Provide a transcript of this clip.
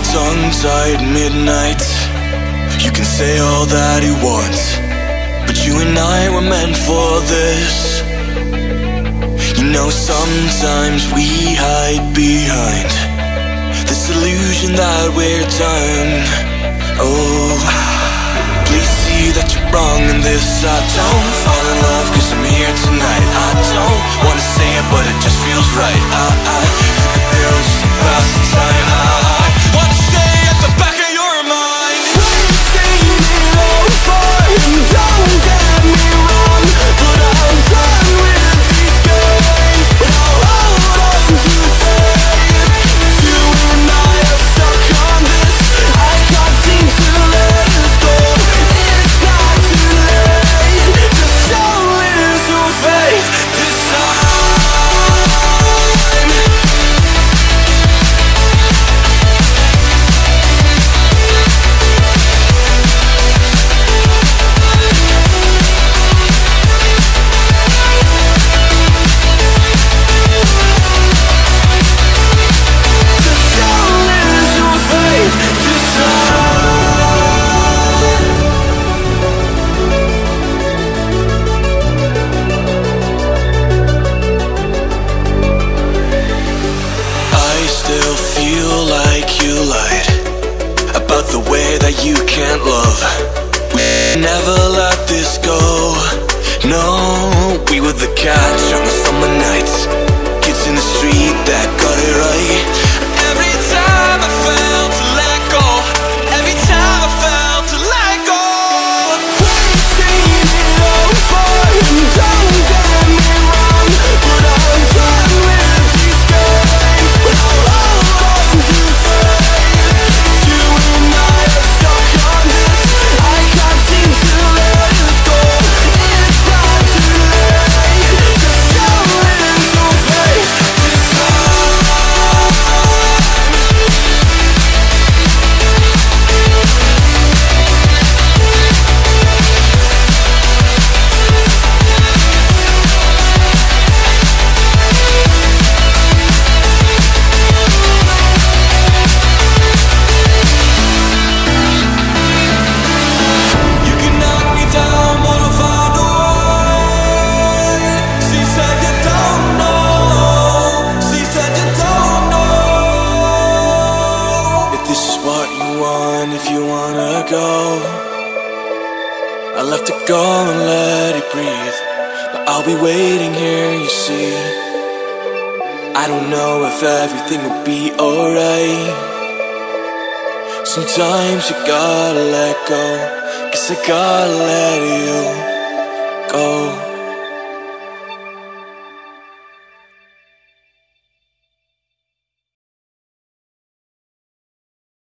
tongue-tied midnight. You can say all that you want, but you and I were meant for this. You know, sometimes we hide behind this illusion that we're done. Oh, please see that you're wrong in this. I don't fall in love cause I'm here tonight. I don't wanna say it but it just feels right. I took a pill just to pass the time. I wanna stay at the back of your mind. We've seen it all before, and don't get me wrong, but I'm done with these games. But I'll hold on to faith. You and I are stuck on this. I can't seem to let us go. It's not too late to show little faith this time. The way that you can't love. We never let this go. No, we were the catch on the summer nights, kids in the street that got it right. Every time I felt to let go, every time I felt to let go. We've seen it all before, and don't get me wrong, but I'm done with these games. But I'll hold on to faith. You and I are stuck on this. I can't seem to let us go. It's not too late to show little faith this time. You can knock me down, but I'll find a way. She said you don't know. She said you don't know. If this is what you want, if you wanna go, I'll have to go and let it breathe. But I'll be waiting here, you see. I don't know if everything will be alright. Sometimes you gotta let go, 'cause I gotta let you go.